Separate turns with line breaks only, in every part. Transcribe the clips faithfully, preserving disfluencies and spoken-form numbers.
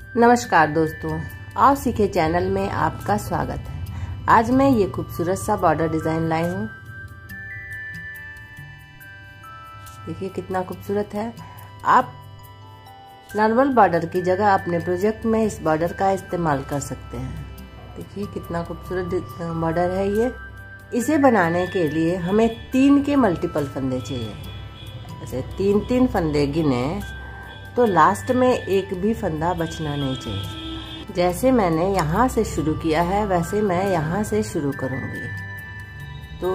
नमस्कार दोस्तों, आओ सीखे चैनल में आपका स्वागत है। आज मैं ये खूबसूरत सा बॉर्डर डिजाइन लाई हूँ। देखिए कितना खूबसूरत है। आप नॉर्मल बॉर्डर की जगह अपने प्रोजेक्ट में इस बॉर्डर का इस्तेमाल कर सकते हैं। देखिए कितना खूबसूरत बॉर्डर है ये। इसे बनाने के लिए हमें तीन के मल्टीपल फंदे चाहिए। ऐसे तीन तीन फंदे गिने तो लास्ट में एक भी फंदा बचना नहीं चाहिए। जैसे मैंने यहाँ से शुरू किया है वैसे मैं यहाँ से शुरू करूँगी। तो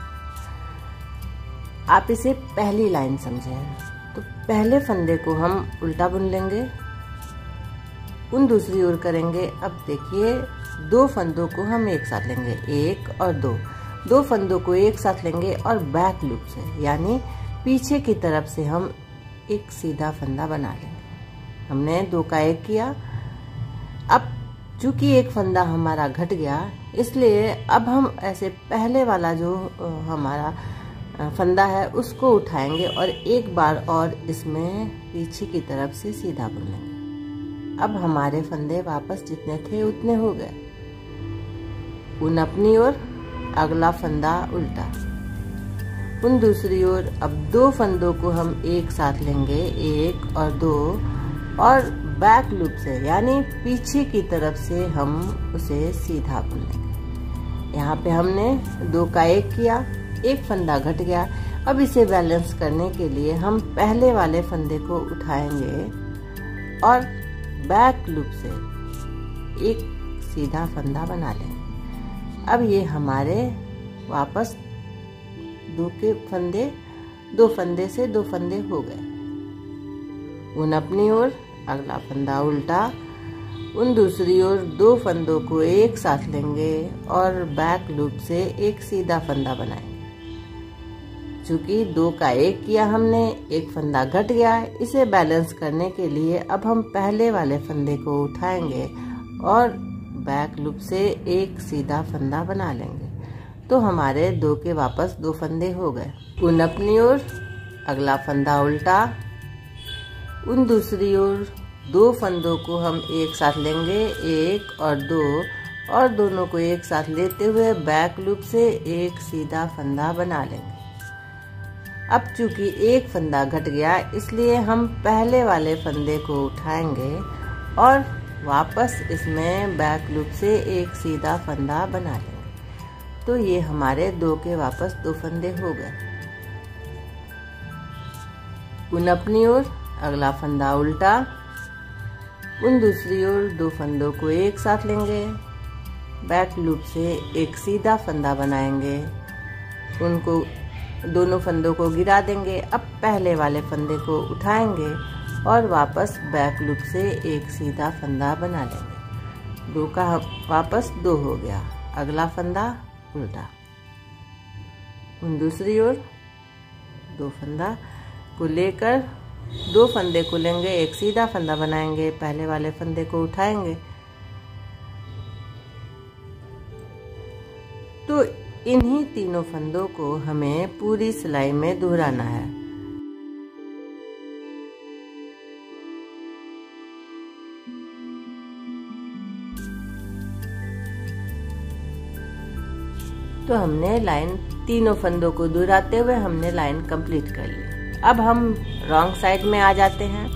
आप इसे पहली लाइन समझें। तो पहले फंदे को हम उल्टा बुन लेंगे, उन दूसरी ओर करेंगे। अब देखिए दो फंदों को हम एक साथ लेंगे, एक और दो दो फंदों को एक साथ लेंगे और बैक लूप से यानी पीछे की तरफ से हम एक सीधा फंदा बना लेंगे। हमने दो का एक किया। अब चूंकि एक फंदा हमारा घट गया इसलिए अब हम ऐसे पहले वाला जो हमारा फंदा है उसको उठाएंगे और एक बार और इसमें पीछे की तरफ से सीधा बुन लेंगे। अब हमारे फंदे वापस जितने थे उतने हो गए। उन अपनी ओर, अगला फंदा उल्टा, उन दूसरी ओर। अब दो फंदों को हम एक साथ लेंगे, एक और दो, और बैक लूप से यानी पीछे की तरफ से हम उसे सीधा बुन लेंगे। यहाँ पे हमने दो का एक किया, एक फंदा घट गया। अब इसे बैलेंस करने के लिए हम पहले वाले फंदे को उठाएंगे और बैक लूप से एक सीधा फंदा बना लेंगे। अब ये हमारे वापस दो के फंदे, दो फंदे से दो फंदे हो गए। उन अपनी ओर, अगला फंदा उल्टा, उन दूसरी ओर दो फंदों को एक साथ लेंगे और बैक लूप से एक सीधा फंदा बनाएंगे। चूंकि दो का एक किया हमने, एक फंदा घट गया, इसे बैलेंस करने के लिए अब हम पहले वाले फंदे को उठाएंगे और बैक लूप से एक सीधा फंदा बना लेंगे। तो हमारे दो के वापस दो फंदे हो गए। उन अपनी ओर, अगला फंदा उल्टा, उन दूसरी ओर दो फंदों को हम एक साथ लेंगे, एक और दो, और दोनों को एक साथ लेते हुए बैक लूप से एक सीधा फंदा बना लेंगे। अब चूंकि एक फंदा घट गया इसलिए हम पहले वाले फंदे को उठाएंगे और वापस इसमें बैक लूप से एक सीधा फंदा बना लेंगे। तो ये हमारे दो के वापस दो फंदे हो गए। उन अपनी ओर, अगला फंदा उल्टा, उन दूसरी ओर दो फंदों को एक साथ लेंगे, बैक लूप से एक सीधा फंदा बनाएंगे, उनको दोनों फंदों को गिरा देंगे। अब पहले वाले फंदे को उठाएंगे और वापस बैक लूप से एक सीधा फंदा बना लेंगे। दो का वापस दो हो गया, अगला फंदा उल्टा, उन दूसरी ओर दो फंदा को लेकर दो फंदे को लेंगे, एक सीधा फंदा बनाएंगे, पहले वाले फंदे को उठाएंगे। तो इन्हीं तीनों फंदों को हमें पूरी सिलाई में दोहराना है। तो हमने लाइन तीनों फंदों को दोहराते हुए हमने लाइन कंप्लीट कर ली। अब हम रॉन्ग साइड में आ जाते हैं।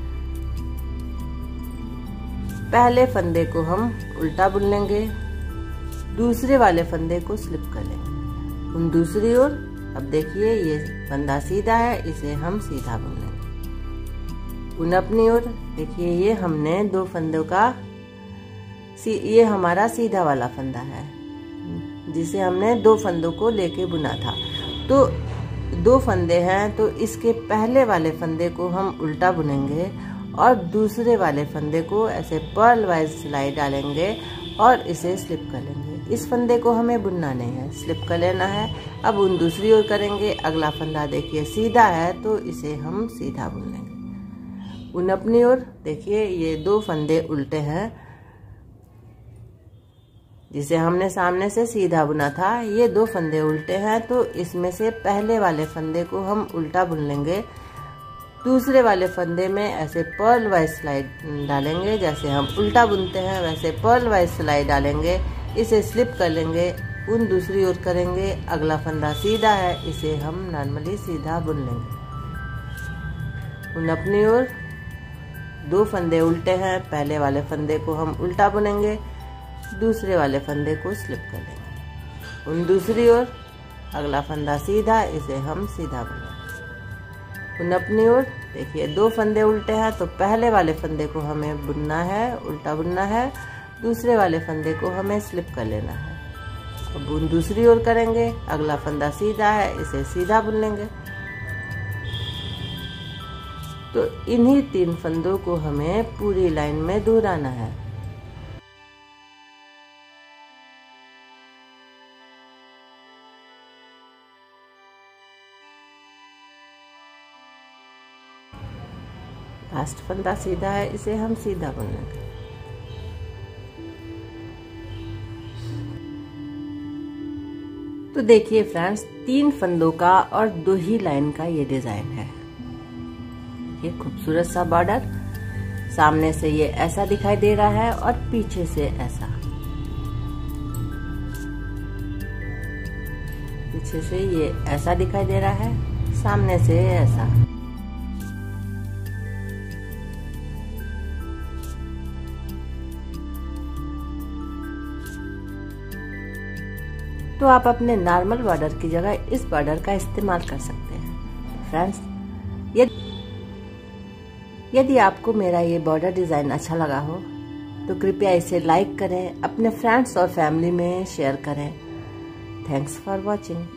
पहले फंदे को हम उल्टा बुन लेंगे, दूसरे वाले फंदे को स्लिप कर लेंगे। उन दूसरी ओर, अब देखिए ये फंदा सीधा है, इसे हम सीधा बुन लेंगे। उन अपनी ओर देखिए ये हमने दो फंदों का, ये हमारा सीधा वाला फंदा है जिसे हमने दो फंदों को लेके बुना था। तो दो फंदे हैं तो इसके पहले वाले फंदे को हम उल्टा बुनेंगे और दूसरे वाले फंदे को ऐसे पर्ल वाइज सिलाई डालेंगे और इसे स्लिप कर लेंगे। इस फंदे को हमें बुनना नहीं है, स्लिप कर लेना है। अब उन दूसरी ओर करेंगे, अगला फंदा देखिए सीधा है तो इसे हम सीधा बुन लेंगे। उन अपनी ओर देखिए ये दो फंदे उल्टे हैं जिसे हमने सामने से सीधा बुना था, ये दो फंदे उल्टे हैं तो इसमें से पहले वाले फंदे को हम उल्टा बुन लेंगे। दूसरे वाले फंदे में ऐसे पर्ल वाइज सिलाई डालेंगे। जैसे हम उल्टा बुनते हैं वैसे पर्ल वाइज सिलाई डालेंगे। इसे स्लिप कर लेंगे, उन दूसरी ओर करेंगे। अगला फंदा सीधा है, इसे हम नॉर्मली सीधा बुन लेंगे। उन अपनी ओर दो फंदे उल्टे हैं, पहले वाले फंदे को हम उल्टा बुनेंगे, दूसरे वाले फंदे को स्लिप कर लेंगे। उन दूसरी ओर अगला फंदा सीधा, इसे हम सीधा बुनेंगे। उन अपनी ओर देखिए दो फंदे उल्टे हैं, तो पहले वाले फंदे को हमें बुनना है, उल्टा बुनना है, दूसरे वाले फंदे को हमें स्लिप कर लेना है। अब उन दूसरी ओर करेंगे, अगला फंदा सीधा है, इसे सीधा बुन लेंगे। तो इन्हीं तीन फंदों को हमें पूरी लाइन में दोहराना है। लास्ट फंदा सीधा है, इसे हम सीधा बुन लेंगे। तो देखिए फ्रेंड्स, तीन फंदों का और दो ही लाइन का ये डिजाइन है। ये खूबसूरत सा बॉर्डर, सामने से ये ऐसा दिखाई दे रहा है और पीछे से ऐसा, पीछे से ये ऐसा दिखाई दे रहा है, सामने से ऐसा। तो आप अपने नॉर्मल बॉर्डर की जगह इस बॉर्डर का इस्तेमाल कर सकते हैं। फ्रेंड्स, यदि यदि आपको मेरा ये बॉर्डर डिज़ाइन अच्छा लगा हो तो कृपया इसे लाइक करें, अपने फ्रेंड्स और फैमिली में शेयर करें। Thanks for watching.